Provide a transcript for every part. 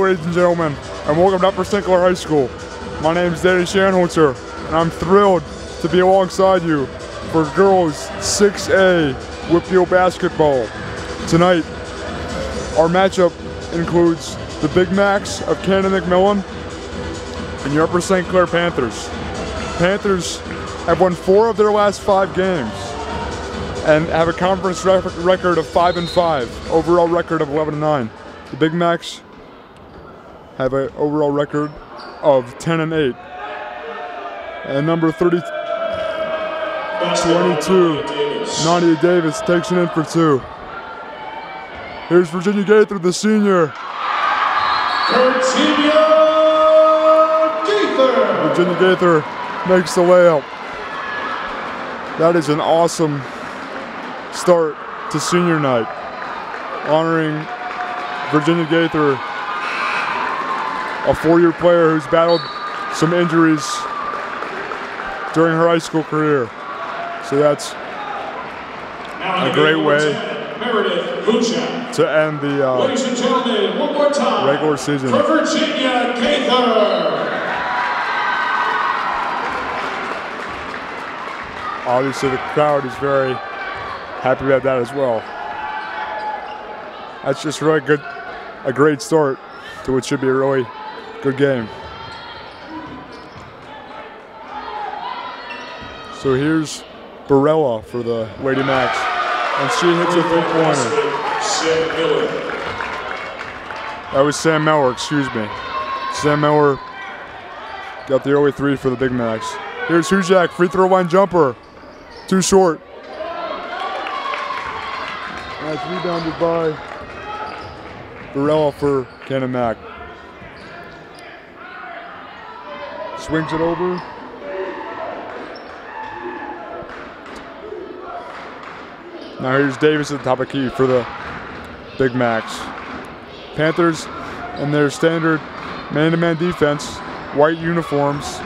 ladies and gentlemen, and welcome to Upper St. Clair High School. My name is Danny Shanholzer, and I'm thrilled to be alongside you for girls 6A Whitfield basketball. Tonight, our matchup includes the Big Macs of Canton McMillan and your Upper St. Clair Panthers. Panthers have won 4 of their last 5 games and have a conference record of 5-5, overall record of 11-9. The Big Macs have an overall record of 10-8. And number 22, Nadia Davis takes it in for 2. Here's Virginia Gaither, the senior. Virginia Gaither makes the layup. That is an awesome start to senior night, honoring Virginia Gaither, a 4-year player who's battled some injuries during her high school career. So that's a great way to end the ladies and gentlemen, one more time, regular season. For Virginia Gaither. Obviously, the crowd is very happy about that as well. That's just really good, a great start to what should be a really good game. So here's Barella for the Lady Macs, and she hits a 3-pointer. That was Sam Miller, excuse me. Sam Miller got the early 3 for the Big Macs. Here's Hujak, free throw line jumper. Too short. That's rebounded by Barella for Canton Mac. Swings it over. Now here's Davis at the top of the key for the Big Macs. Panthers in their standard man-to-man defense, white uniforms.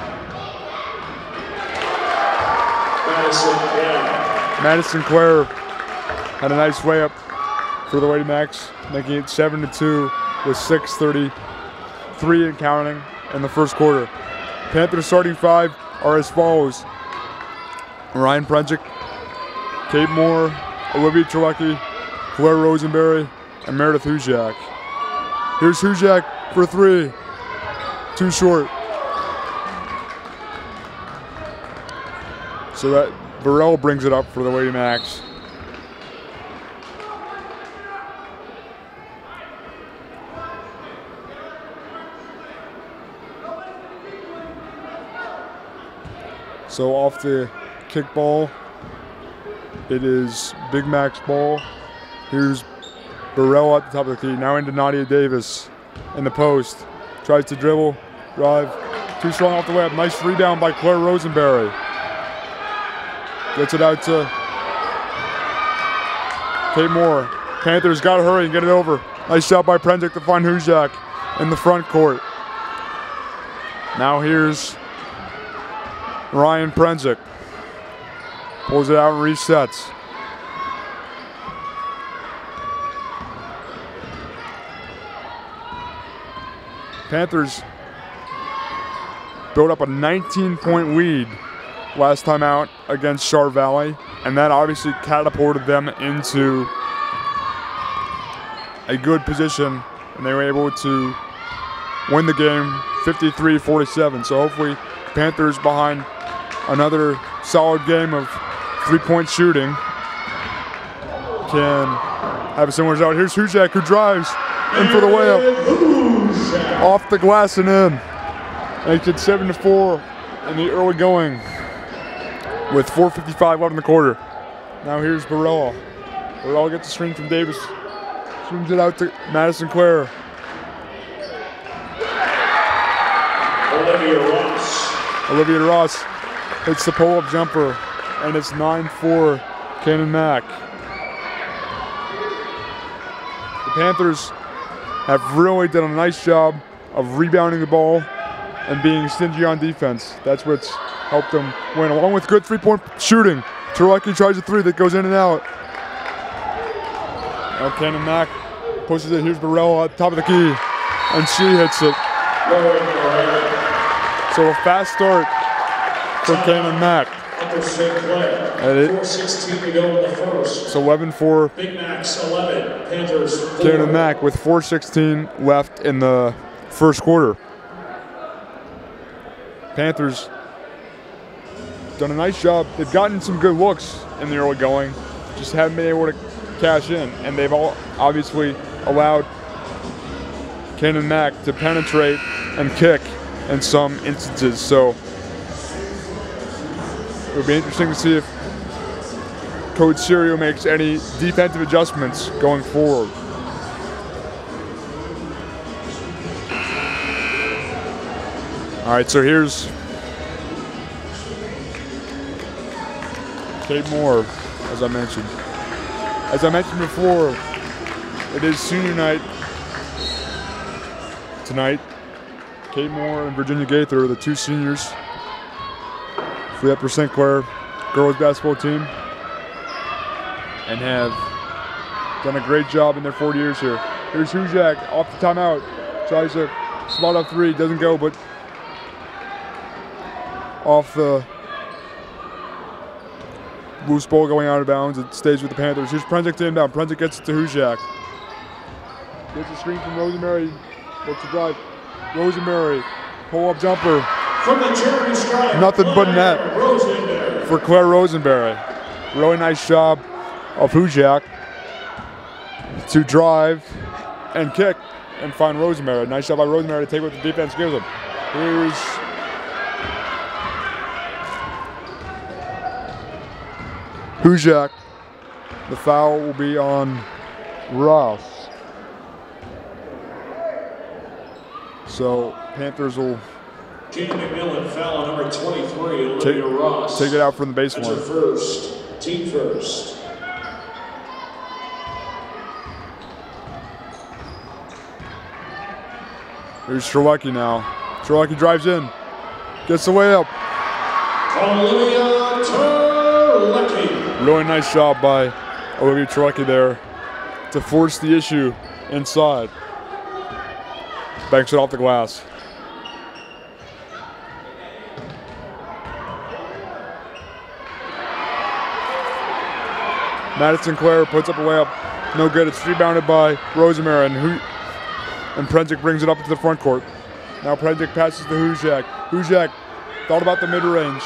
Madison Clare had a nice layup for the Lady Macs, making it 7-2 with 6:33 and counting in the first quarter. Panthers starting 5 are as follows: Ryan Prensick, Kate Moore, Olivia Trelecky, Claire Rosenberry, and Meredith Hujak. Here's Hujak for 3, too short. So that Burrell brings it up for the Lady Macs. So off the kickball, it is Big Mac's ball. Here's Burrell at the top of the key. Now into Nadia Davis in the post. Tries to dribble, drive, too strong off the layup. Nice rebound by Claire Rosenberry. Gets it out to Kate Moore. Panthers got to hurry and get it over. Nice shot by Prensick to find Hujak in the front court. Now here's Ryan Prensick. Pulls it out and resets. Panthers built up a 19-point lead last time out against Char Valley, and that obviously catapulted them into a good position, and they were able to win the game 53-47. So hopefully Panthers, behind another solid game of 3-point shooting, can have a similar result. Here's Hujak, who drives in for the layup. Off the glass and in. Makes it 7-4 in the early going with 4:55 left in the quarter. Now here's Barella. Barella gets a screen from Davis. Swings it out to Madison Clare. Olivia Ross hits the pull-up jumper, and it's 9-4 Canton Mac. The Panthers have really done a nice job of rebounding the ball and being stingy on defense. That's what's helped them win, along with good 3-point shooting. Trelecky tries a 3 that goes in and out. Now Canton Mac pushes it. Here's Barella at the top of the key. and she hits it. So a fast start for Kanan Mack. Upper St. Clair. 4:16 to go in the first. It's 11-4. Big Macs 11. Panthers 4. Kanan Mack with 4:16 left in the first quarter. Panthers done a nice job. They've gotten some good looks in the early going, just haven't been able to cash in, and they've all obviously allowed Kanan Mack to penetrate and kick in some instances. So it would be interesting to see if Coach Serio makes any defensive adjustments going forward. All right, so here's Kate Moore, as I mentioned. As I mentioned before, it is senior night tonight. Kate Moore and Virginia Gaither are the two seniors for the Upper St. Clair girls basketball team and have done a great job in their 4 years here. Here's Hujak off the timeout. Tries to spot up three, doesn't go, but off the loose ball going out of bounds. It stays with the Panthers. Here's Prensic to inbound. Prensic gets it to Hujak. Gets a screen from Rosenberry. What's the drive? Rosenberry, pull-up jumper. From the Jeremy Stripe. Nothing but net for Claire Rosenberry. Really nice job of Hujak to drive and kick and find Rosenberry. Nice job by Rosenberry to take what the defense gives him. Here's Hujak. The foul will be on Ross. So Panthers will Gene McMillan, foul on number 23, Olivia Ross. Take it out from the baseline. That's her first, team first. Here's Terlecki now. Terlecki drives in, gets the way up. Olivia Terlecki. Really nice job by Olivia Terlecki there to force the issue inside. Banks it off the glass. Madison Clare puts up a layup. No good. It's rebounded by Rosemary, and Prensic brings it up into the front court. Now Prensic passes to Hujak. Hujak thought about the mid-range.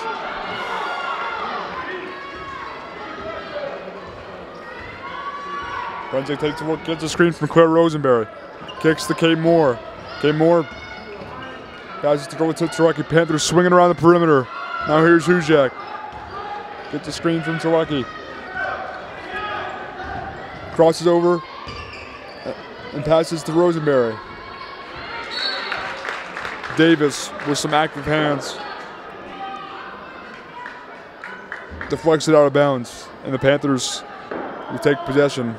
Prensic takes a look, gets a screen from Claire Rosenberry. Kicks to Kate Moore. Kate Moore passes to Terlecki. Panthers swinging around the perimeter. Now here's Hujak. Gets a screen from Terlecki. Crosses over and passes to Rosenberry. Davis with some active hands deflects it out of bounds, and the Panthers will take possession.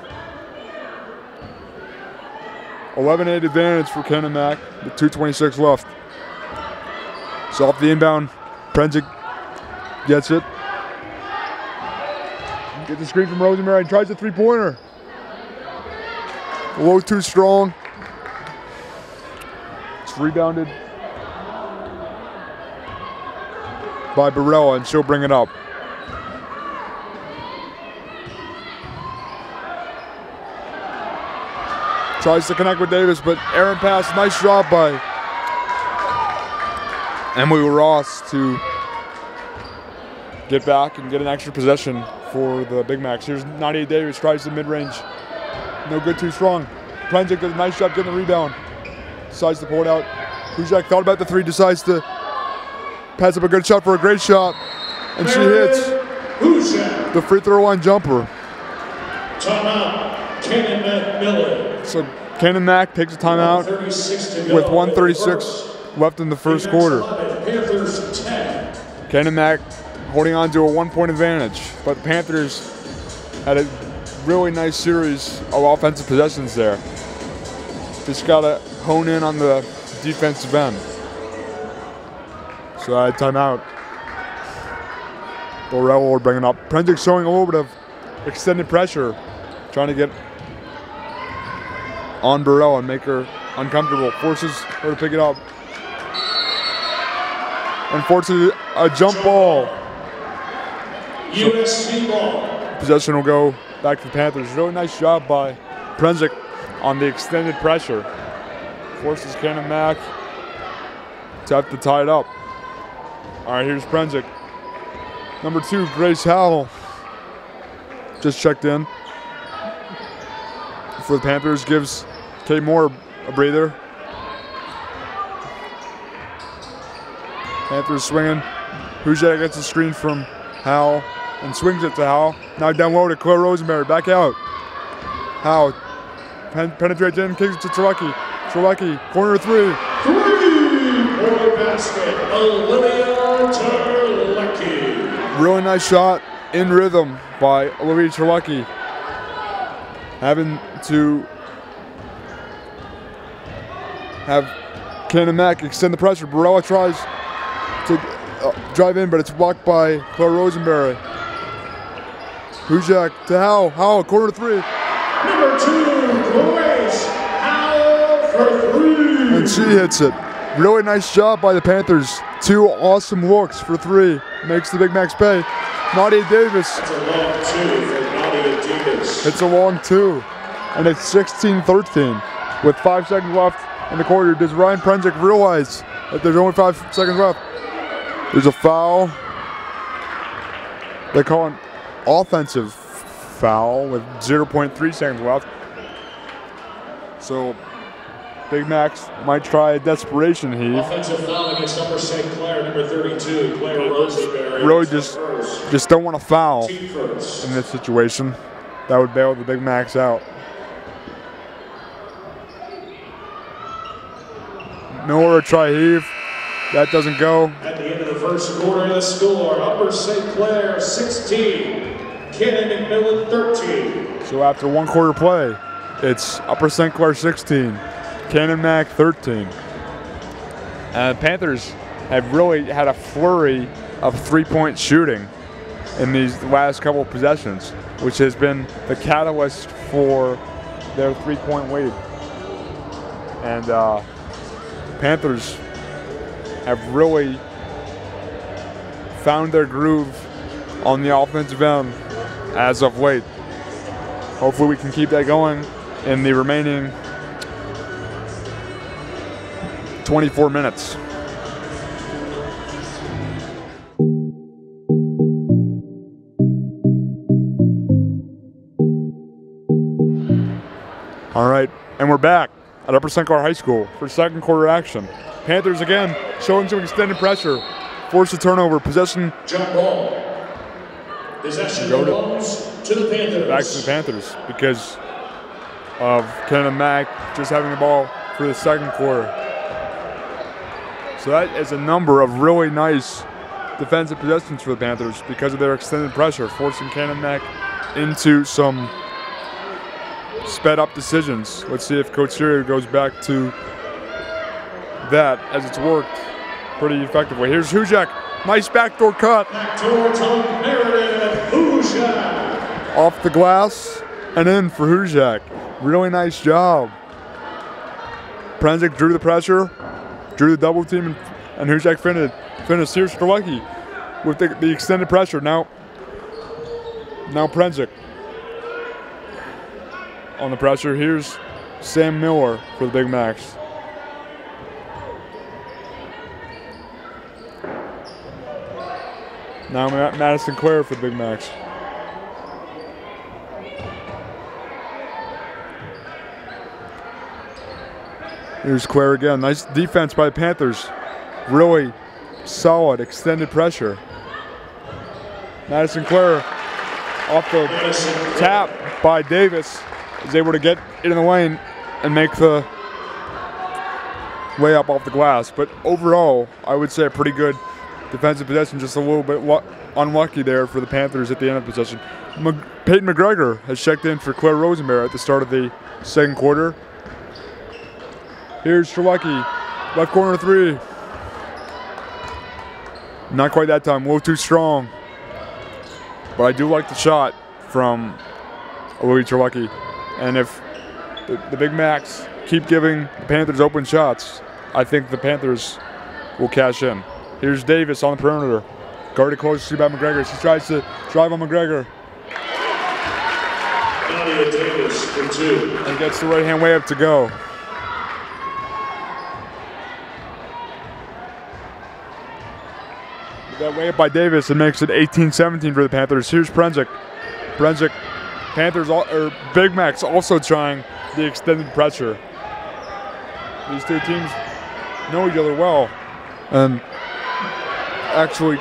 11-8 advantage for Kanan Mack with 2:26 left. So off the inbound, Prensic gets it. Gets the screen from Rosenberry and tries a three-pointer. Low too strong. It's rebounded by Barella, and she'll bring it up. Tries to connect with Davis, but Aaron pass. Nice job by Emily Ross to get back and get an extra possession for the Big Macs. Here's Nadia Davis, tries the mid-range. No good, too strong. Prensic does a nice job getting the rebound. Decides to pull it out. Hujak thought about the three, decides to pass up a good shot for a great shot. And she hits the free throw line jumper. Timeout, Kanan McMillan. So Kanan Mack takes a timeout with 1:36 left in the first quarter. Panthers 10. Kanan Mack holding on to a 1-point advantage, but the Panthers had a really nice series of offensive possessions there. Just got to hone in on the defensive end. So I had timeout. Borrell will bring it up. Prensic showing a little bit of extended pressure, trying to get on Burrell and make her uncomfortable, forces her to pick it up, and forces a jump ball. USC ball. Possession will go back to the Panthers. Really nice job by Prenzek on the extended pressure. Forces Cannon Mack to have to tie it up. All right, here's Prenzek. Number 2, Grace Howell, just checked in for the Panthers. Gives Kate Moore a breather. Panthers swinging. Hujak gets a screen from Howell and swings it to Howell. Now down low to Claire Rosenberry. Back out. Howell penetrates in, kicks it to Terlecki. Terlecki, corner 3. Three-point basket, Olivia Terlecki. Really nice shot in rhythm by Olivia Terlecki. Having to have Cannon Mack extend the pressure. Barella tries to drive in, but it's blocked by Claire Rosenberry. Hujak to Howell. Howell, corner 3. Number 2, Grace Howell for 3. And she hits it. Really nice job by the Panthers. 2 awesome looks for 3. Makes the Big Macs pay. Nadia Davis. It's a long 2 for Nadia Davis. It's a long 2. And it's 16-13 with 5 seconds left in the quarter. Does Ryan Prenzek realize that there's only 5 seconds left? There's a foul. They call an offensive foul with 0.3 seconds left. So Big Macs might try a desperation heave. Offensive foul against number St. Clair, number 32, Claire Rosenberry. Really just don't want to foul Team first. in this situation. That would bail the Big Macs out. Miller try heave. That doesn't go. At the end of the first quarter, the score, Upper St. Clair 16, Cannon McMillan 13. So after 1 quarter play, it's Upper St. Clair 16, Cannon Mack 13. Panthers have really had a flurry of 3-point shooting in these last couple of possessions, which has been the catalyst for their 3-point lead. And Panthers have really found their groove on the offensive end as of late. Hopefully we can keep that going in the remaining 24 minutes. All right, and we're back at Upper St. Clair High School for second quarter action. Panthers again showing some extended pressure. Force a turnover. Possession. Jump ball. Possession belongs to the Panthers. Back to the Panthers because of Cannon Mack just having the ball for the second quarter. So that is a number of really nice defensive possessions for the Panthers because of their extended pressure, forcing Cannon Mack into some sped up decisions. Let's see if Coach Serio goes back to that as it's worked pretty effectively. Here's Hujak. Nice backdoor cut. Backdoor to Meredith Hujak. Off the glass and in for Hujak. Really nice job. Prenzek drew the pressure, drew the double team, and Hujak finished. Here's Terlecki with the extended pressure. Now Prenzek on the pressure. Here's Sam Miller for the Big Macs. Now Madison Clare for the Big Macs. Here's Clare again. Nice defense by the Panthers. Really solid extended pressure. Madison Clare off the tap by Davis is able to get in the lane and make the layup off the glass. But overall, I would say a pretty good defensive possession, just a little bit unlucky there for the Panthers at the end of the possession. Peyton McGregor has checked in for Claire Rosenberry at the start of the second quarter. Here's Terlecki, left corner 3. Not quite that time, a little too strong. But I do like the shot from Olivia Terlecki. And if the Big Macs keep giving the Panthers open shots, I think the Panthers will cash in. Here's Davis on the perimeter. Guarded closely by McGregor. She tries to drive on McGregor. Nadia Davis for 2. And gets the right-hand way up to go. That way up by Davis, it makes it 18-17 for the Panthers. Here's Prensic. Panthers, Big Macs also trying the extended pressure. These two teams know each other well. And actually,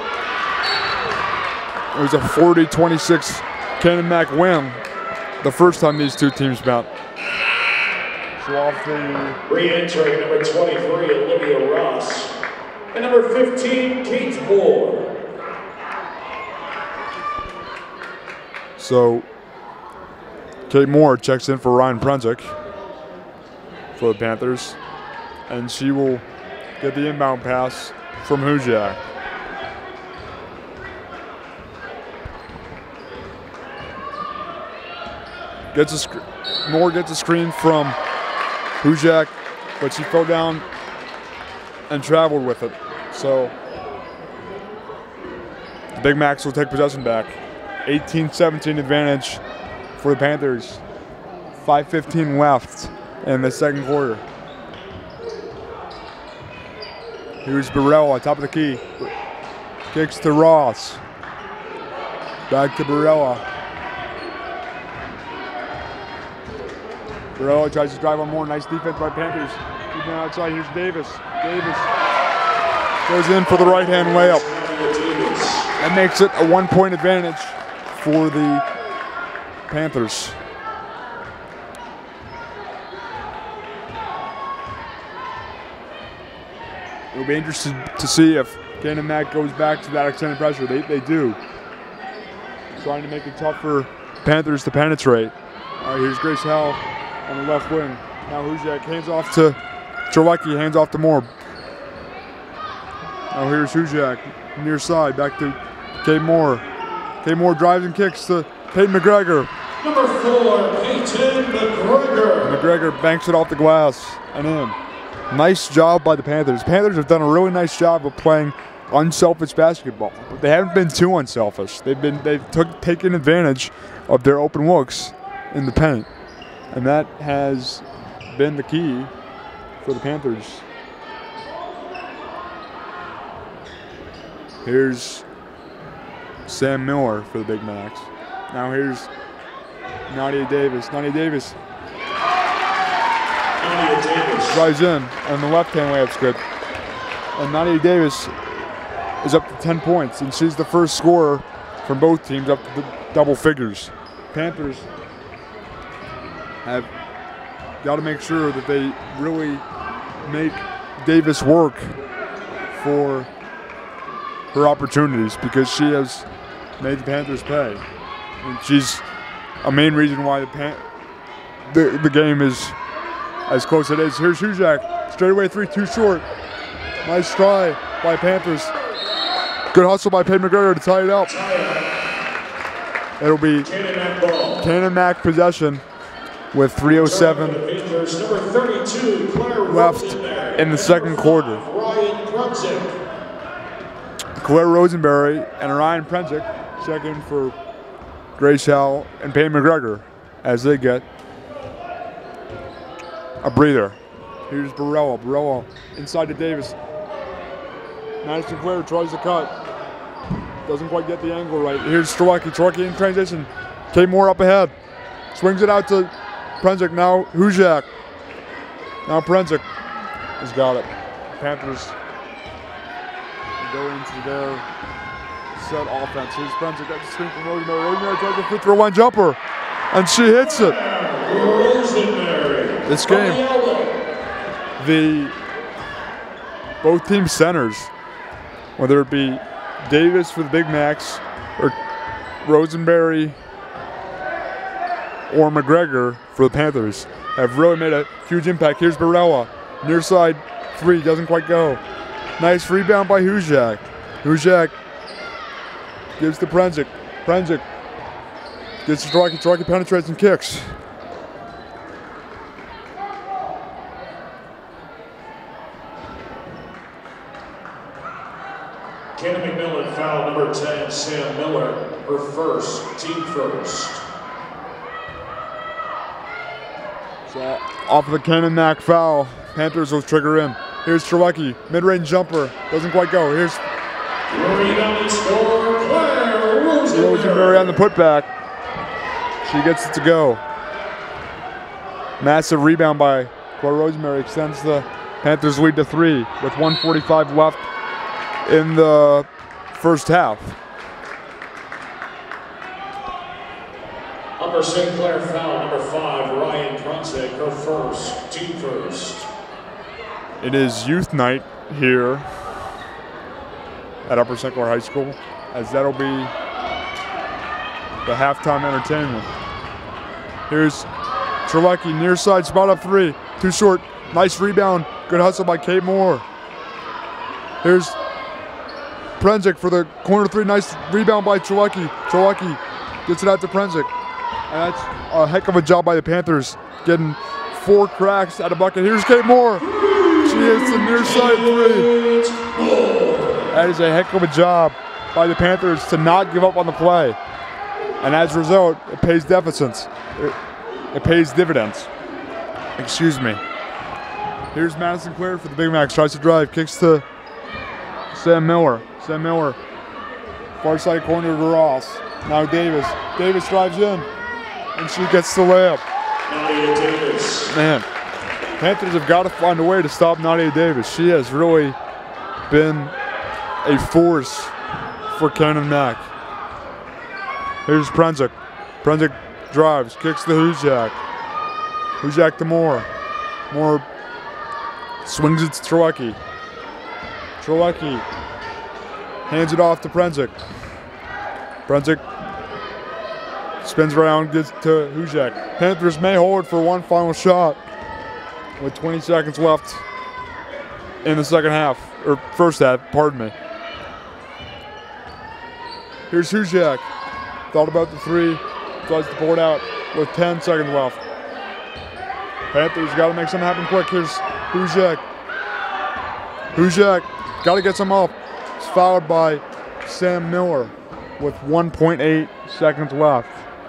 it was a 40-26 Cannon Mac win the first time these two teams met. So off the re-entering number 23, Olivia Ross. And number 15, Kate Moore. So Kate Moore checks in for Ryan Prensic for the Panthers. And she will get the inbound pass from Hujak. Moore gets a screen from Hujak, but she fell down and traveled with it. So the Big Macs will take possession back. 18-17 advantage for the Panthers. 5:15 left in the second quarter. Here's Barella, top of the key. Kicks to Ross. Back to Barella. Barella tries to drive on Moore. Nice defense by Panthers. Keeping it outside. Here's Davis. Davis goes in for the right-hand layup. That makes it a 1-point advantage for the Panthers. It'll be interesting to see if Cannon Mac goes back to that extended pressure. They do. Trying to make it tough for Panthers to penetrate. Here's Grace Howell on the left wing. Now Hujak hands off to Terlecki, hands off to Moore. Now here's Hujak, near side, back to Kate Moore. Kate Moore drives and kicks to Peyton McGregor. Number 4, Peyton McGregor. McGregor banks it off the glass and in. Nice job by the Panthers. Panthers have done a really nice job of playing unselfish basketball. But they haven't been too unselfish. They've taken advantage of their open looks in the paint. And that has been the key for the Panthers. Here's Sam Miller for the Big Macs. Now here's Nadia Davis. Nadia Davis drives in, and the left-hand layup's good. And Nadia Davis is up to 10 points, and she's the first scorer from both teams up to the double figures. Panthers have got to make sure that they really make Davis work for her opportunities, because she has made the Panthers pay. And she's a main reason why the game is as close as it is. Here's Hujak, straightaway three, too short. Nice try by Panthers. Good hustle by Peyton McGregor to tie it up. It'll be Cannon Mac possession with 3:07 left in the second quarter. Claire Rosenberry and Ryan Prensic check in for Grace Howell and Peyton McGregor as they get a breather. Here's Barella. Barella inside to Davis. Madison Claire tries to cut. Doesn't quite get the angle right. Here's Terlecki. Terlecki in transition. Kate Moore up ahead. Swings it out to Prensic. Now Hujak. Now Prensic has got it. Panthers go into their set offense. Here's Prensic. Got the screen from Rosemary. Rosemary tries to free throw line jumper, and she hits it. This game, both team centers, whether it be Davis for the Big Macs or Rosenberry or McGregor for the Panthers, have really made a huge impact. Here's Barella, near side three, doesn't quite go. Nice rebound by Hujak. Hujak gives to Prensic. Prensic gets to Terlecki. Terlecki penetrates and kicks. foul, number 10, Sam Miller, her first, team first. So off of the Cannon Mack foul, Panthers will trigger in. Here's Trelecky, mid-range jumper, doesn't quite go. Here's Rebounding scorer, Claire Rosenberry on the putback. She gets it to go. Massive rebound by Claire Rosemary, extends the Panthers lead to 3 with 1:45 left in the first half. Upper St. Clair foul, number 5, Ryan Prunsick, her first, team first. It is youth night here at Upper St. Clair High School, as that'll be the halftime entertainment. Here's Trelecky, near side, spot up 3, too short, nice rebound, good hustle by Kate Moore. Here's Prunsick for the corner 3, nice rebound by Trelecky. Trelecky gets it out to Prunsick, and that's a heck of a job by the Panthers, getting 4 cracks at a bucket. Here's Kate Moore, she hits the near side 3. That is a heck of a job by the Panthers to not give up on the play. And as a result, it pays deficits. It pays dividends. Excuse me. Here's Madison Clare for the Big Macs. Tries to drive, kicks to Sam Miller. Sam Miller, far side corner to Ross. Now Davis. Davis drives in, and she gets the layup. Nadia Davis. Man, Panthers have got to find a way to stop Nadia Davis. She has really been a force for Cannon Mack. Here's Prunsick. Prunsick drives, kicks to Hujak. Hujak to Moore. Moore swings it to Trelecky. Trelecky hands it off to Prunsick. Prunsick spins around, gets to Hujak. Panthers may hold for one final shot with 20 seconds left in the second half, or first half, pardon me. Here's Hujak. Thought about the 3, tries to pull it out with 10 seconds left. Panthers got to make something happen quick. Here's Hujak. Hujak got to get some up. It's fouled by Sam Miller with 1.8 seconds left.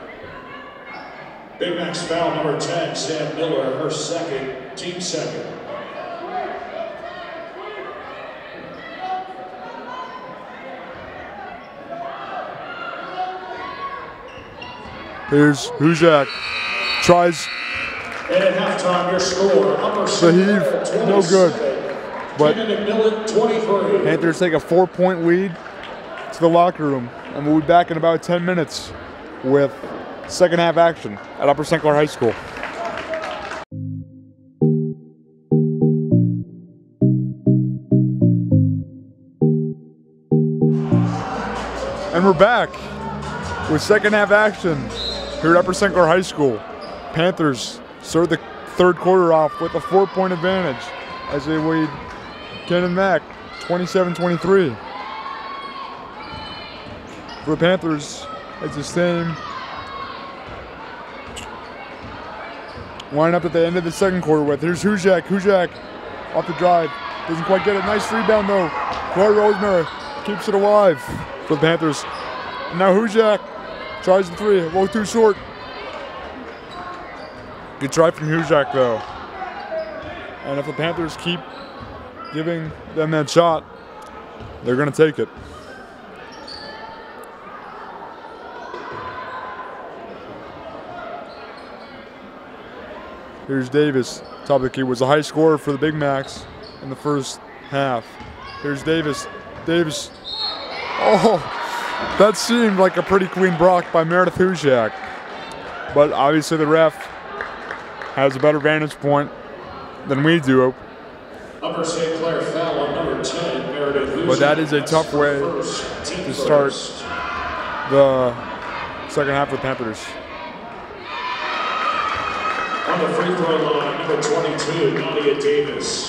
Big Macs foul, number 10, Sam Miller, her second, team second. Here's Hujak. Tries And at halftime, your score, Upper the St. heave, Clair, no good. But Cannon McMillan, 23. Panthers take a 4-point lead to the locker room, and we'll be back in about 10 minutes with second half action at Upper St. Clair High School. And we're back with second half action here at Upper St. Clair High School. Panthers start the third quarter off with a 4-point advantage as they lead Cannon Mack 27-23. For the Panthers, it's the same lineup at the end of the second quarter with. Here's Hujak. Hujak off the drive. Doesn't quite get it. Nice rebound though. Claire Rosemary keeps it alive for the Panthers. And now Hujak tries the 3. A little too short. Good try from Hujak though. And if the Panthers keep giving them that shot, they're going to take it. Here's Davis. Top of the key, was a high scorer for the Big Macs in the first half. Here's Davis. Davis. Oh, that seemed like a pretty clean block by Meredith Hujak. But obviously the ref has a better vantage point than we do. Upper St. Clair foul on number 10, Meredith Hujak. But that is a tough way to start the second half for the Panthers. On the free throw line, number 22, Nadia Davis.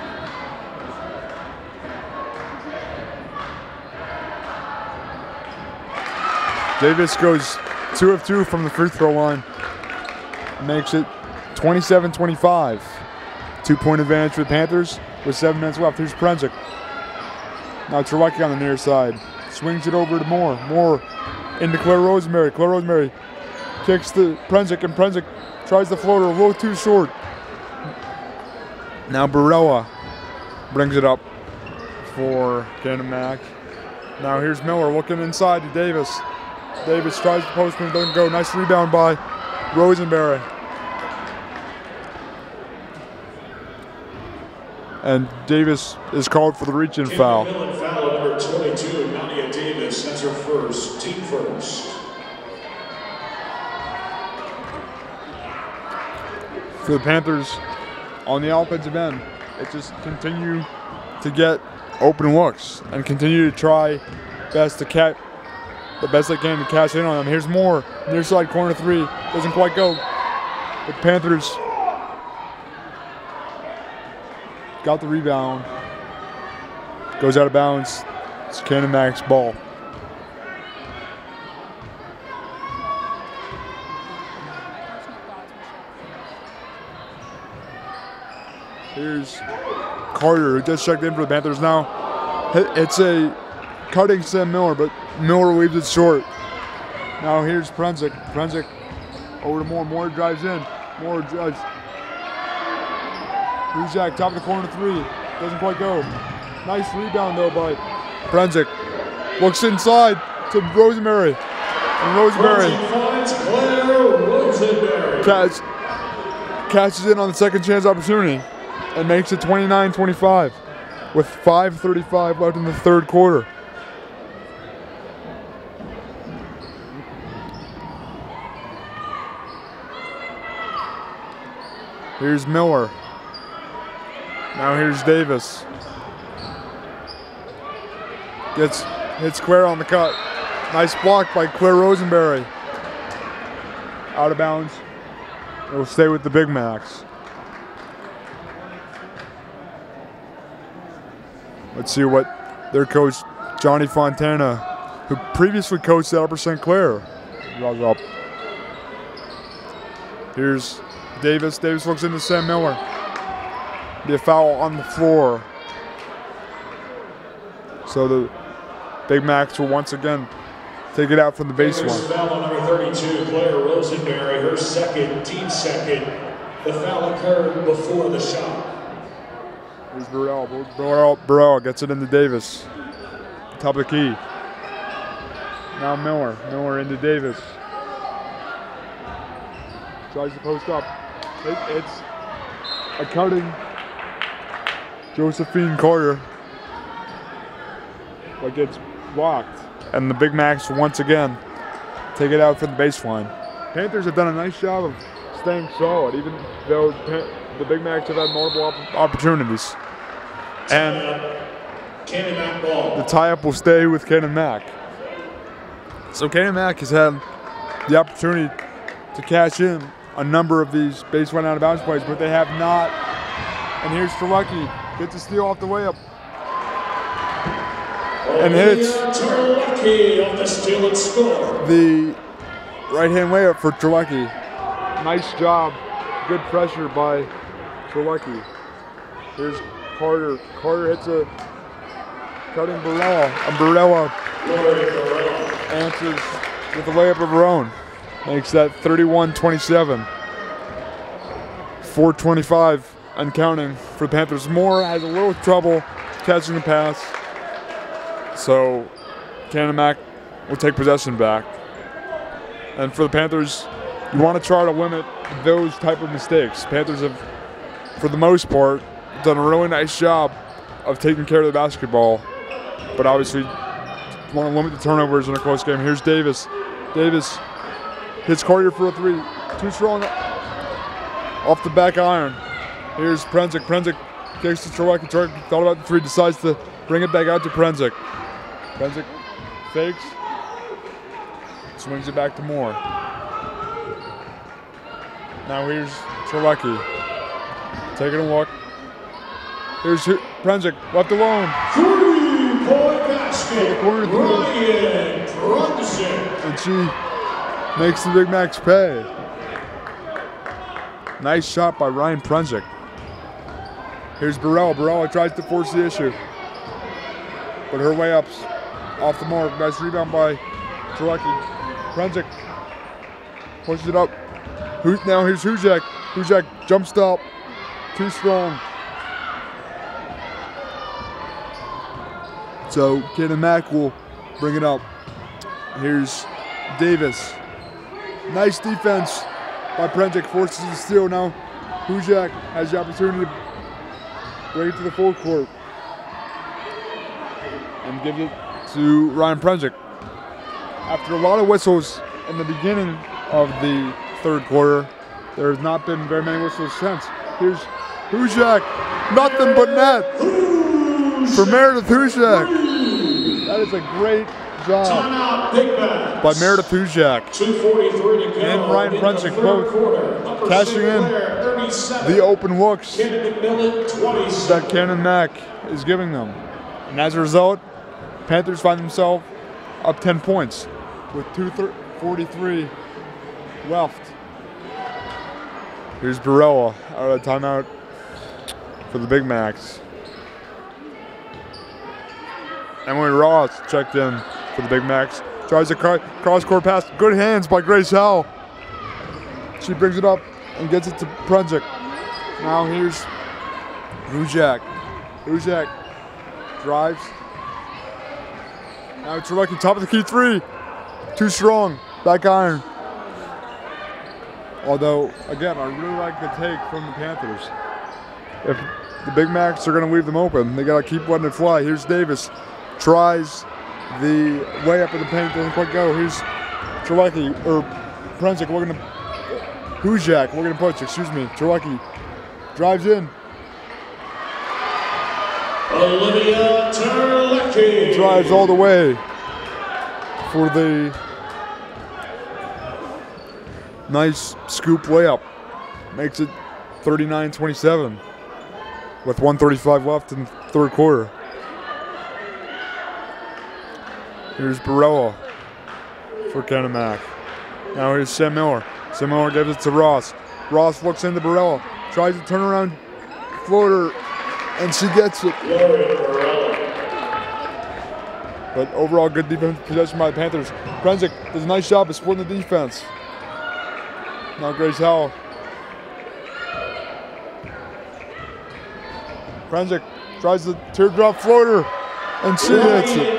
Davis goes 2 of 2 from the free throw line. Makes it 27-25. 2-point advantage for the Panthers with 7 minutes left. Here's Prunsick. Now Trelecky on the near side. swings it over to Moore. Moore into Claire Rosenberry. Claire Rosenberry kicks to Prenzek, and Prenzek tries the floater a little too short. Now Barella brings it up for Cannon Mac. Now here's Miller looking inside to Davis. Davis tries the postman, doesn't go. Nice rebound by Rosenberry. And Davis is called for the reach-in foul. Foul number 22, Nadia Davis. That's her first, team first. For the Panthers, on the offensive end, it just continue to get open looks and continue to try the best they can to cash in on them. Here's Moore, near side corner three, doesn't quite go. The Panthers got the rebound, goes out of bounds. It's Cannon Mac's ball. Here's Carter, who just checked in for the Panthers now. It's a cutting Sam Miller, but Miller leaves it short. Now here's Prenzek. Prenzek over to Moore. Moore drives in. Moore drives. Ruzak, top of the corner three. Doesn't quite go. Nice rebound though by Prenzek. Looks inside to Rosenberry. And Rosenberry catches in on the second chance opportunity and makes it 29-25 with 5:35 left in the third quarter. Here's Miller. Now here's Davis. Hits Claire on the cut. Nice block by Claire Rosenberry. Out of bounds. It'll stay with the Big Macs. Let's see what their coach, Johnny Fontana, who previously coached at Upper St. Clair, draws up. Here's Davis. Davis looks into Sam Miller. Be a foul on the floor. So the Big Macs will once again take it out from the baseline. Foul on number 32, Claire Rosenberry, her second, team second. The foul occurred before the shot. Here's Burrell gets it into Davis. Top of the key. Now Miller. Miller into Davis. Tries to post up. It's a cutting Josephine Carter. But gets blocked. And the Big Macs once again take it out from the baseline. Panthers have done a nice job of staying solid, even though the Big Macs have had multiple opportunities. And the tie-up will stay with Cannon Mac. So Cannon Mac has had the opportunity to cash in a number of these baseline out of bounds plays, but they have not. And here's Terlecki, gets a steal off the way up. And hits Terlecki on the steal and score. The right-hand layup for Terlecki. Nice job, good pressure by Terlecki. Here's Carter. Carter hits a cutting Barella. And Barella answers with a layup of her own. Makes that 31-27. 4:25 and counting for the Panthers. Moore has a little trouble catching the pass. So Cannon Mac will take possession back. And for the Panthers, you want to try to limit those type of mistakes. Panthers have, for the most part, done a really nice job of taking care of the basketball, but obviously want to limit the turnovers in a close game. Here's Davis. Davis hits Carter for a three. Too strong off the back iron. Here's Prenzek. Prenzek kicks to Terlecki. Terlecki thought about the three, decides to bring it back out to Prenzek. Prenzek fakes, swings it back to Moore. Now here's Terlecki. Taking a look. Here's Prenzek, left alone. 3-point basket, Ryan Prenzek. And she makes the Big Macs pay. Nice shot by Ryan Prenzek. Here's Barella. Barella tries to force the issue, but her layups off the mark. Nice rebound by Treleki. Prenzik pushes it up. Now here's Hujek. Hujek jump stop. Too strong. So Cannon Mac will bring it up. Here's Davis. Nice defense by Prenzik. Forces the steal. Now Hujek has the opportunity to bring it to the full court. And gives it to Ryan Prenzik. After a lot of whistles in the beginning of the third quarter, there has not been very many whistles since. Here's Hujek, nothing but net for Meredith Hujek. That is a great job by Meredith Hujek and Ryan Prenzik, both cashing in the open looks that Cannon Mac is giving them. And as a result, Panthers find themselves up 10 points with 2:43 left. Here's Barella out of timeout for the Big Macs. Emily Ross checked in for the Big Macs. Tries a cross-court pass. Good hands by Grace Howell. She brings it up and gets it to Prenzik. Now here's Hujek. Hujek drives. Now Treleki, top of the key three. Too strong. Back iron. Although, again, I really like the take from the Panthers. If the Big Macs are going to leave them open, they got to keep letting it fly. Here's Davis. Tries the layup in the paint. Doesn't quite go. Here's Treleki, or Prenzik. Hujek, we're going to punch, excuse me. Treleki drives in. Olivia Treleki drives all the way for the nice scoop layup. Makes it 39-27 with 1:35 left in the third quarter. Here's Barella for Cannon Mac. Now here's Sam Miller. Sam Miller gives it to Ross. Ross looks into Barella, tries to turn around floater, and she gets it. But overall, good defense possession by the Panthers. Prenzik does a nice job of splitting the defense. Now Grace Howell. Prenzik tries the teardrop floater, and she hits it.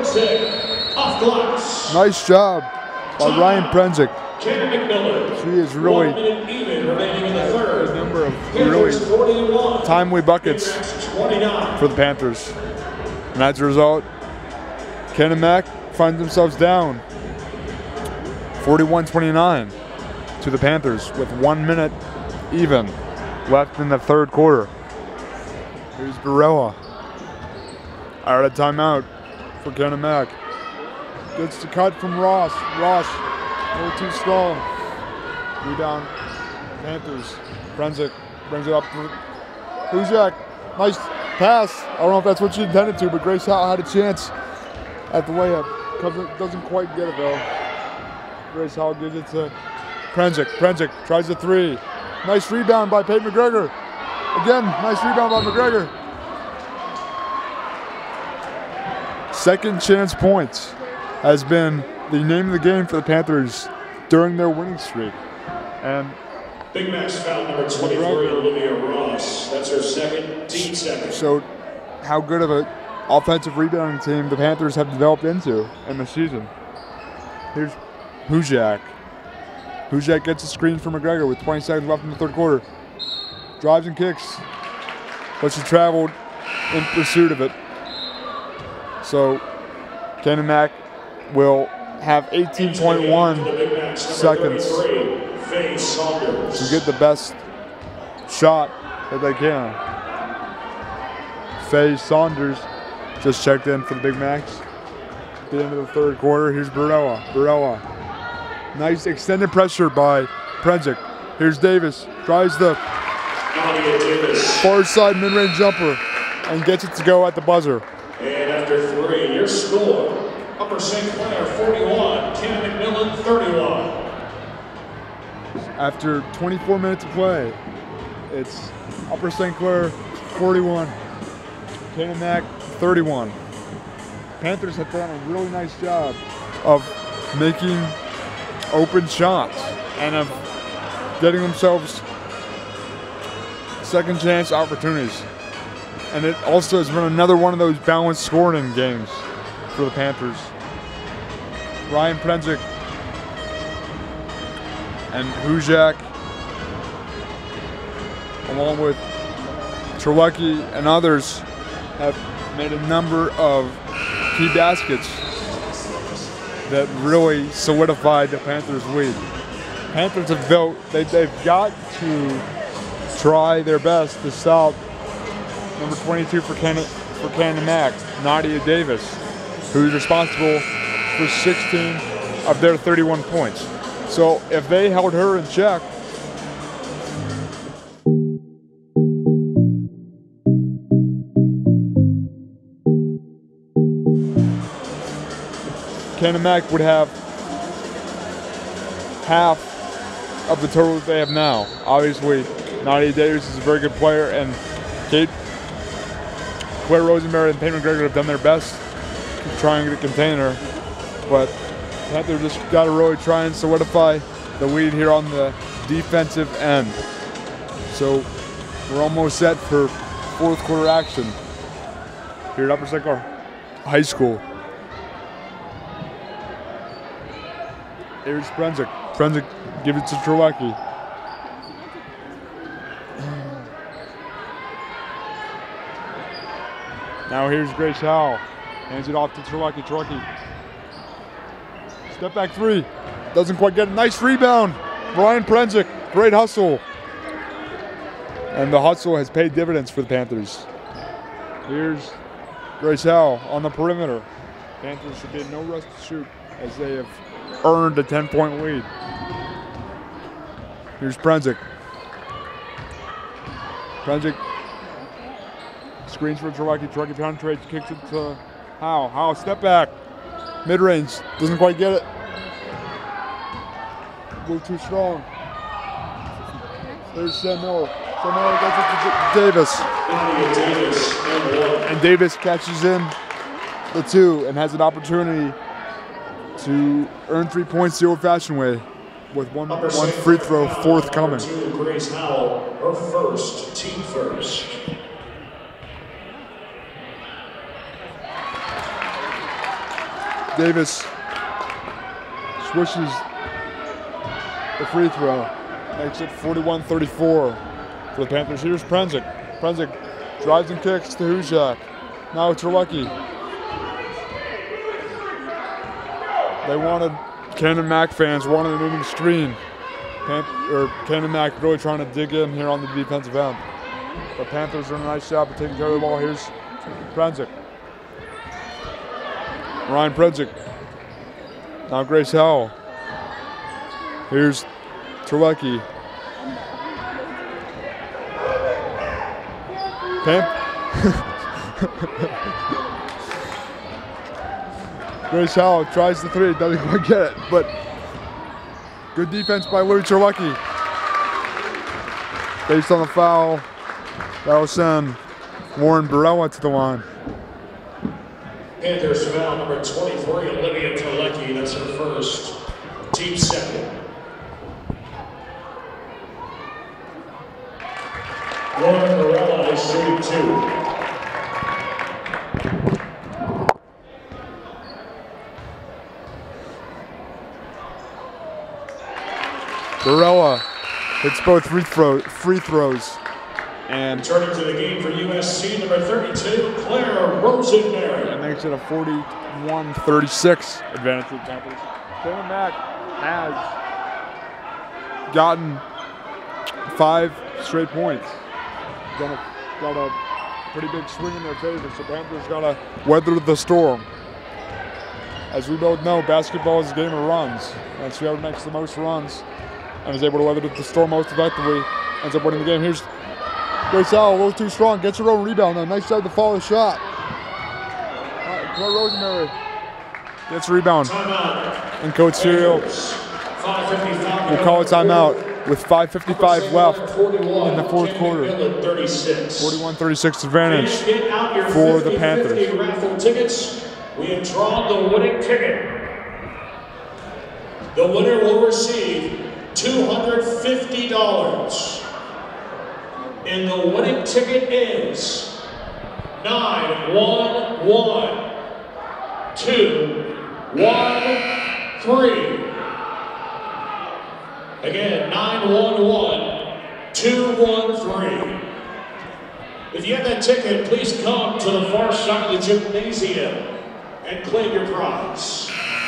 Nice job by Ryan Prenzik. She is really a number of really timely buckets for the Panthers. And as a result, Cannon Mac finds themselves down 41-29 to the Panthers with 1 minute even left in the third quarter. Here's Barella out of timeout for Cannon Mac. Gets the cut from Ross. Ross, a little too strong. Rebound, Panthers. Prenzik brings it up for Hujek. Nice pass. I don't know if that's what she intended to, but Grace Howell had a chance at the layup. Doesn't quite get it though. Grace Howell gives it to Prenzik. Prenzik tries the three. Nice rebound by Peyton McGregor. Again, nice rebound by McGregor. Second chance points has been the name of the game for the Panthers during their winning streak. And Big Macs foul number 24, Olivia Ross. That's her team second. Showed how good of an offensive rebounding team the Panthers have developed into in the season. Here's Hujek. Hujek gets a screen from McGregor with 20 seconds left in the third quarter. Drives and kicks, but she traveled in pursuit of it. So Cannon Mac will have 18.1 seconds to get the best shot that they can. Faye Saunders just checked in for the Big Macs. At the end of the third quarter, here's Barella. Barella. Nice extended pressure by Prenzik. Here's Davis. Tries the far side mid-range jumper and gets it to go at the buzzer. And after three, your score, Upper St. Clair 41, Cannon McMillan 31. After 24 minutes of play, it's Upper St. Clair 41, Cannon Mac 31. Panthers have done a really nice job of making open shots and of getting themselves second chance opportunities. And it also has been another one of those balanced scoring games for the Panthers. Ryan Prenzik and Hujak, along with Terlecki and others, have made a number of key baskets that really solidified the Panthers' lead. Panthers have built, they've got to try their best to stop number 22 for Canada Mac, Nadia Davis, who's responsible for 16 of their 31 points. So if they held her in check, Canada Mac would have half of the total that they have now. Obviously, Nadia Davis is a very good player, and Claire Rosenberry and Peyton McGregor have done their best trying to contain her, but Panthers just got to really try and solidify the lead here on the defensive end. So we're almost set for fourth quarter action here at Upper St. Clair High School. Here's Prenzik. Prenzik give it to Terlecki. Now here's Grace Howell. Hands it off to Terlecki. Terlecki. Step back three. Doesn't quite get a nice rebound. Ryan Prenzik. Great hustle. And the hustle has paid dividends for the Panthers. Here's Grace Howell on the perimeter. Panthers should be in no rush to shoot as they have earned a 10-point lead. Here's Prenzik. Prenzik screens for Terlecki. Terlecki penetrates, kicks it to Howell. Howell, step back. Mid-range, doesn't quite get it. A little too strong. There's Sam Miller. Sam Miller gets it to Davis. And Davis catches in the two and has an opportunity to earn 3 points the old-fashioned way with one free throw forthcoming. Grace Howell, her first, team first. Davis swishes the free throw, makes it 41-34 for the Panthers. Here's Prenzik. Prenzik drives and kicks to Hujak. Now Terlecki. They wanted, Canada Mac fans wanted a moving screen. Canada Mac really trying to dig in here on the defensive end. The Panthers are doing a nice job of taking care of the ball. Here's Prenzik. Ryan Prenzik. Now Grace Howell. Here's Terlecki. Grace Howell tries the three, doesn't quite get it, but good defense by Lou Terlecki. Based on the foul, that'll send Warren Barella to the line. Panthers foul number 23, Olivia Terlecki. That's her first, team second. Warren Barella is shooting two. Barella hits both free throws. And turning to the game for USC, number 32, Claire Rosenberry. That makes it a 41-36 advantage to the Panthers. Canada Mac has gotten 5 straight points. Got a pretty big swing in their favor, so Panthers got to weather the storm. As we both know, basketball is a game of runs, and so whoever makes the most runs and is able to weather the storm most effectively ends up winning the game. Here's Grace Howell, a little too strong, gets her own rebound though. Nice job to follow the shot. Claire Rosenberry gets a rebound. Timeout. And Coach Serial will call a timeout with 5:55 left in the fourth quarter. 41-36 advantage for the Panthers. Raffle tickets we have drawn the winning ticket. The winner will receive $250. And the winning ticket is 911-213. Again, 911-213. If you have that ticket, please come to the far side of the gymnasium and claim your prize.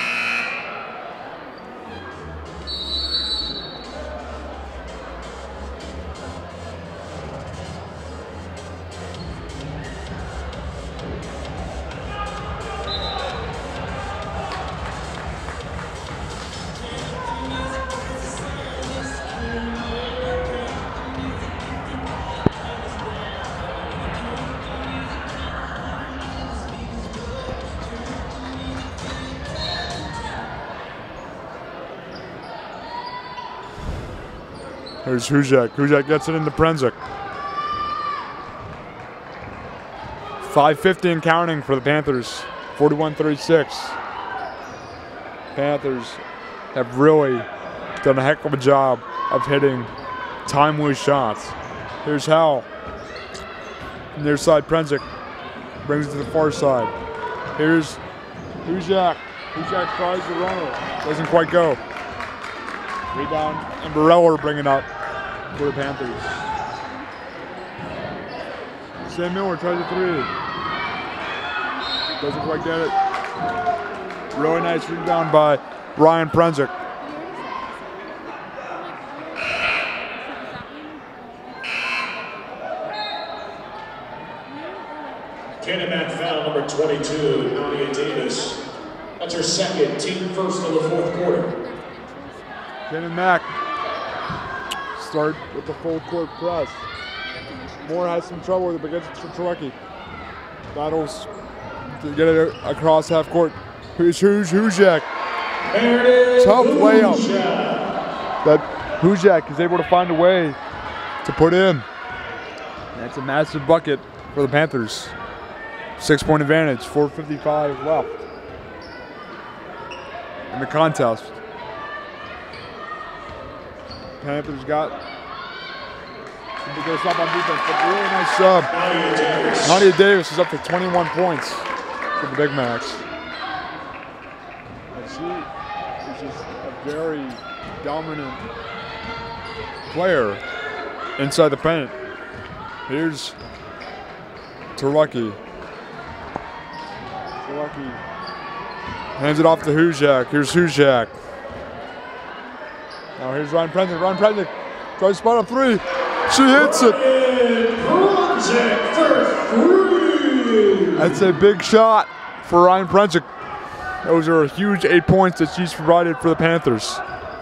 Here's Hujek. Hujek gets it into Prenzik. 5:50 and counting for the Panthers. 41-36. Panthers have really done a heck of a job of hitting timely shots. Here's Howell. Near side, Prenzik brings it to the far side. Here's Hujek. Hujek tries the runner. Doesn't quite go. Rebound, and Barella bringing up for the Panthers. Sam Miller tries a three. Doesn't quite get it. Really nice rebound by Ryan Prenzik. Cannon foul number 22, Nadia Davis. That's her second, team first of the fourth quarter. Cannon Mack start with the full court press. Moore has some trouble with it, but gets it to Truckee. Battles to get it across half court. Here's Hujek. Tough layup. That Hujek is able to find a way to put in. That's a massive bucket for the Panthers. 6-point advantage, 4:55 left in the contest. Panthers got to get a stop on defense, but really nice sub. Nadia Davis is up to 21 points for the Big Macs. And she is just a very dominant player inside the paint. Here's Terlucky. Terlucky hands it off to Hujek. Here's Hujek. Now here's Ryan Prenzik. Ryan Prenzik tries to spot up three. She hits it. That's a big shot for Ryan Prenzik. Those are a huge 8 points that she's provided for the Panthers.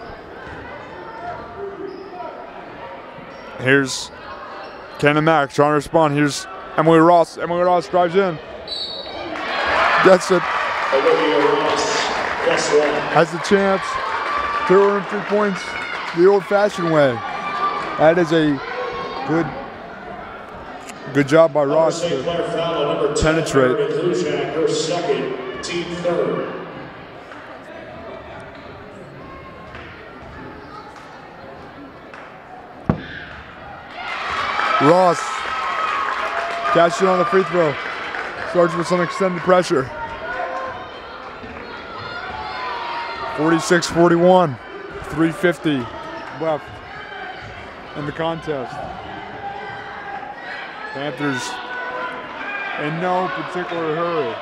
Here's Cannon Mack trying to respond. Here's Emily Ross. Emily Ross drives in. Gets it. Has a chance to earn 3 points the old-fashioned way. That is a good job by Ross to penetrate. Her second, team third. Ross cashed in on the free throw. Starts with some extended pressure. 46-41. 3:50 left in the contest. Panthers in no particular hurry.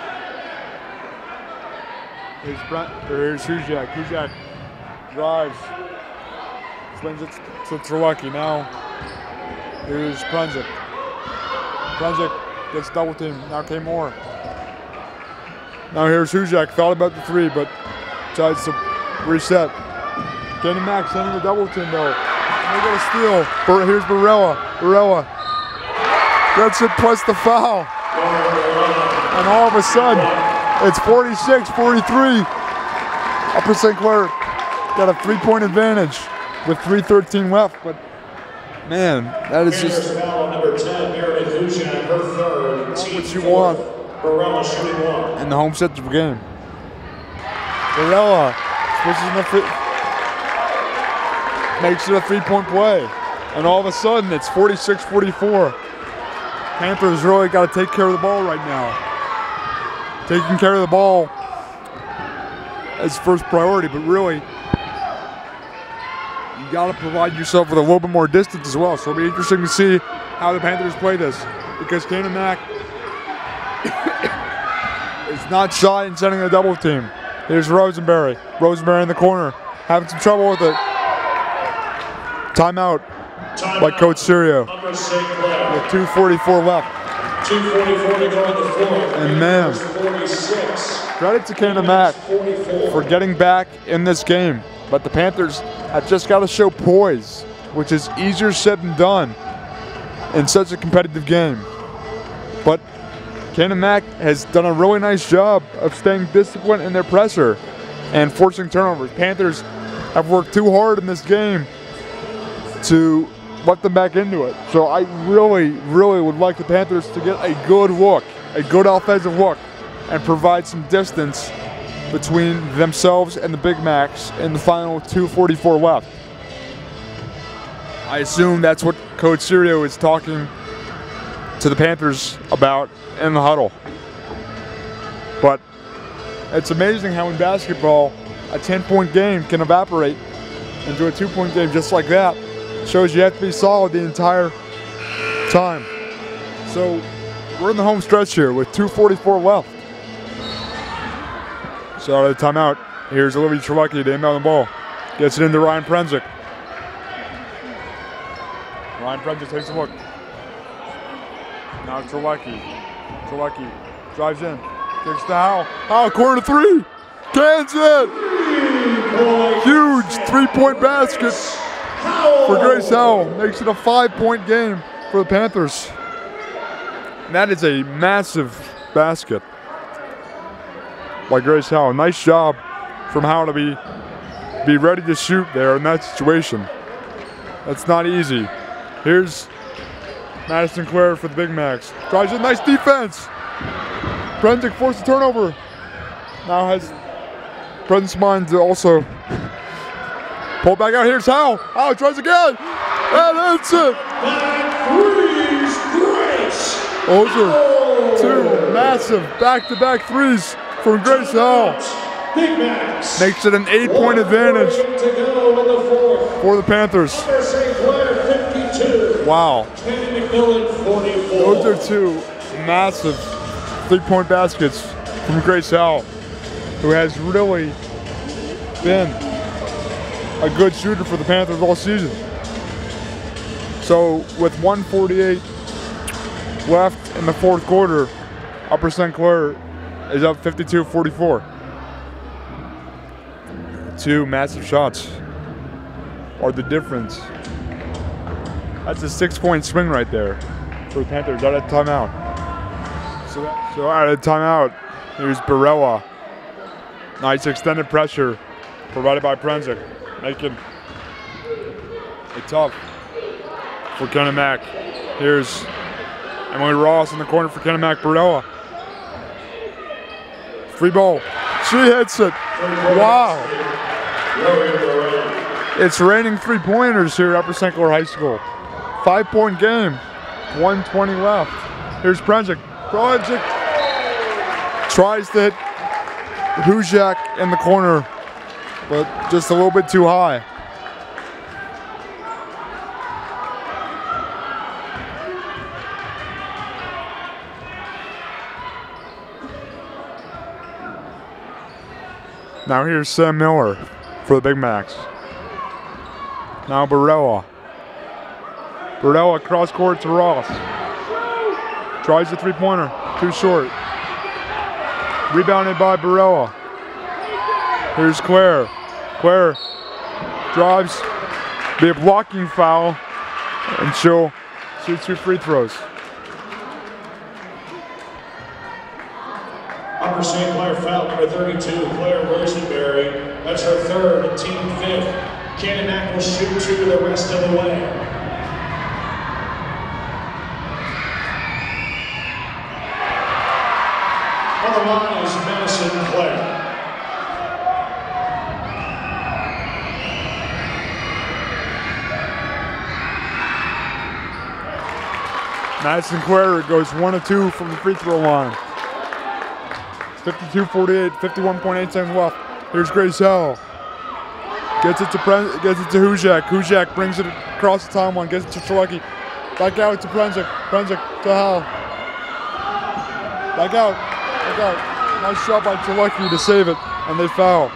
Here's Hujek. Hujek drives. Swings it to Terlucky. Now here's Prenzik. Prenzik gets double teamed. Now K. Moore. Now here's Hujek. Thought about the three, but decides to reset. Cannon Mack sending the double team though. They get a steal. Here's Barella. Barella gets it plus the foul. And all of a sudden, it's 46-43. Upper St. Clair got a 3-point advantage with 3:13 left. But man, that is just Number 10, Meredith Hujek, her third, what you want Barella shooting one. in the home stretch of the game. Barella makes it a three-point play. And all of a sudden, it's 46-44. Panthers really got to take care of the ball right now. Taking care of the ball is first priority, but really, you got to provide yourself with a little bit more distance as well. So it'll be interesting to see how the Panthers play this, because Kanan Mack is not shy in sending a double team. Here's Rosenberry. Rosenberry in the corner, having some trouble with it. Timeout by Coach Serio with 2:44 left. 2:44 to go on the floor. And man, 46. credit to Kanan Mack for getting back in this game. But the Panthers have just got to show poise, which is easier said than done in such a competitive game. But Kanan Mack has done a really nice job of staying disciplined in their pressure and forcing turnovers. Panthers have worked too hard in this game to let them back into it. So I really, really would like the Panthers to get a good look, a good offensive look, and provide some distance between themselves and the Big Macs in the final 2:44 left. I assume that's what Coach Serio is talking to the Panthers about in the huddle. But it's amazing how in basketball a 10-point game can evaporate into a 2-point game just like that. Shows you have to be solid the entire time. So we're in the home stretch here with 2:44 left. So out of the timeout, here's Olivia Trelecki to inbound the ball. Gets it into Ryan Prenzik. Ryan Prenzik takes a look. Now Trelecki. Trelecki drives in. Kicks to Howell. Howell, corner three. Cans it. Huge three-point basket for Grace Howell. Makes it a 5-point game for the Panthers. And that is a massive basket by Grace Howell. Nice job from Howell to be ready to shoot there in that situation. That's not easy. Here's Madison Clare for the Big Macs. Tries a nice defense. Prenzik forced a turnover. Now has presence of mind to also pull back out. Here's Howell. Howell tries again. And hits it. Those are two massive back-to-back threes from Grace Howell. Makes it an 8-point advantage for the Panthers. Wow. Those are two massive three-point baskets from Grace Howell, who has really been a good shooter for the Panthers all season. So with 1:48 left in the fourth quarter, Upper St. Clair is up 52-44. Two massive shots are the difference. That's a 6-point swing right there for the Panthers out of timeout. So out of timeout, here's Barella. Nice extended pressure provided by Prenzik, making it tough for Kanan Mack. Here's Emily Ross in the corner for Kanan Mack. Barella. Free ball. She hits it. Wow. It's raining three-pointers here at Upper St. Clair High School. 5-point game. 1:20 left. Here's Prenzik. Prenzik tries to hit Hujak in the corner, but just a little bit too high. Now here's Sam Miller for the Big Macs. Now Barella. Barella cross court to Ross. Tries the three-pointer, too short. Rebounded by Barella. Here's Claire. Claire drives, be a blocking foul, and she'll shoot 2 free throws. Upper St. Clair foul number 32, Claire Rosenberry. That's her third and team 5th. Kanan Mack will shoot 2 the rest of the way. Madison Clare goes 1 of 2 from the free throw line. 52-48, 51.8 seconds left. Here's Grace Howell. Gets it to Hujak. Hujak brings it across the timeline, gets it to Trelecky. Back out to Prenzek. Prenzek to Howell. Back out. Back out. Nice shot by Trelecky to save it, and they foul.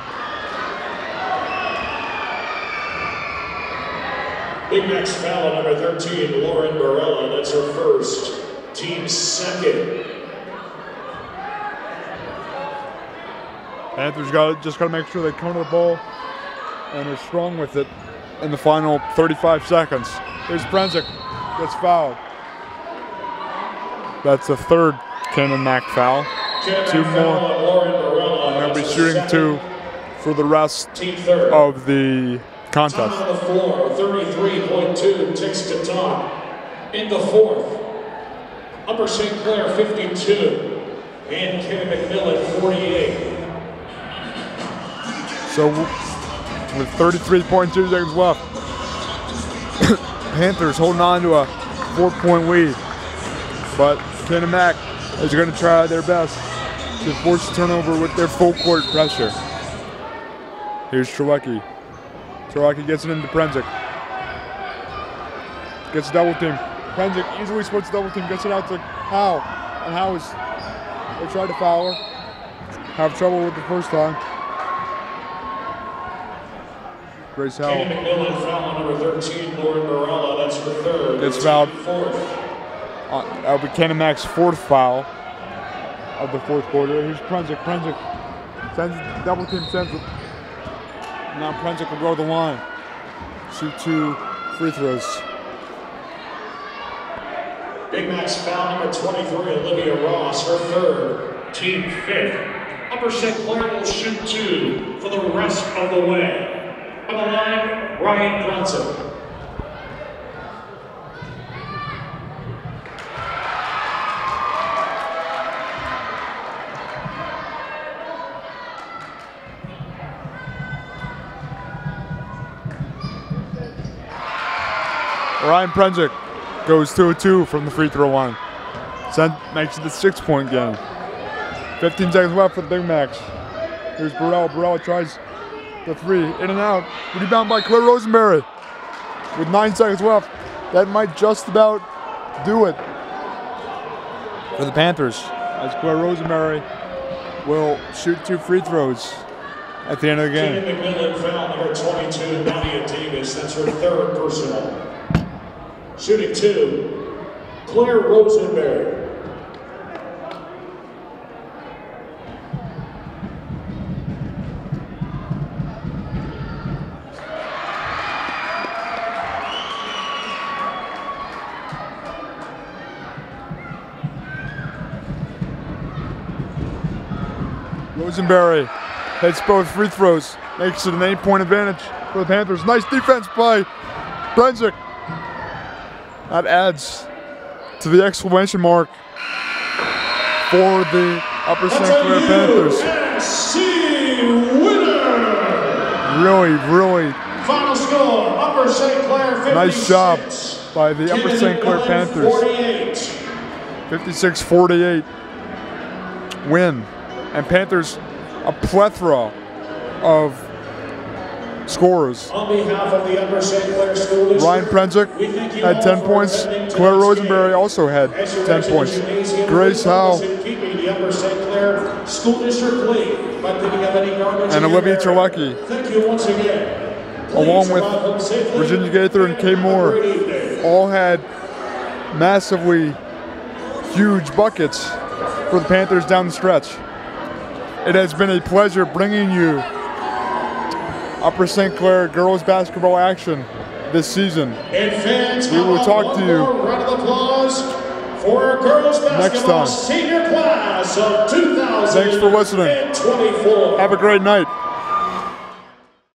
Big Max foul on number 13, Lauren Barella. That's her first. Team second. Panthers just got to make sure they come to the ball and are strong with it in the final 35 seconds. Here's Prenzek. Gets fouled. That's the third Cannon Mack foul. Two more. And they'll be shooting 2 for the rest of the contest. Time on the floor, 33.2 ticks to time. In the fourth, Upper St. Clair 52 and Kenny McMillan 48. So with 33.2 seconds left, Panthers holding on to a 4-point lead. But Cannon Mack is going to try their best to force a turnover with their full court pressure. Here's Trelecky. Trelecky gets it into Prenzek. Gets a double team. Prenzek easily splits double team, gets it out to Howe. And Howe is, they tried to foul her. Have trouble with the first time. Grace Howell. Kenny McMillan foul on number 13, Lauren Barella. That's her third. Gets fouled. Fourth. That'll be Cannon Mack's 4th foul of the 4th quarter. Here's Prenzek. Prenzek sends it, double team sends it. Now Prenzek will go to the line. Shoot 2 free throws. Big Max foul number 23, Olivia Ross, her third. Team fifth. Upper St. Clair will shoot 2 for the rest of the way. On the line, Ryan Brunson. Ryan Prenzek goes 2 of 2 from the free throw line. Makes it a 6-point game. 15 seconds left for the Big Macs. Here's Burrell. Burrell tries the 3, in and out. Rebound by Claire Rosenberry. With 9 seconds left, that might just about do it for the Panthers, as Claire Rosenberry will shoot 2 free throws at the end of the game. Kenny McMillan foul number 22, Nadia Davis. That's her third personal. Shooting 2, Claire Rosenberry. Rosenberry hits both free throws, makes it an 8-point advantage for the Panthers. Nice defense by Prenzek. That adds to the exclamation mark for the Upper St. Clair Panthers. Really Final score, Upper St. Clair 56. Nice job by the Upper St. Clair Panthers. 56-48 win. And Panthers, a plethora of scorers. On behalf of the Upper St. Clair School District, Ryan Prenzek had 10 points. Claire Rosenberry also had 10 points. Grace Howell and Olivia Trelecky, thank you once again. along with Virginia Gaither and Kay Moore, all had massively huge buckets for the Panthers down the stretch. It has been a pleasure bringing you Upper St. Clair girls basketball action this season. We will talk to you round of applause for girls next time. Senior class of 2024. Thanks for listening. Have a great night.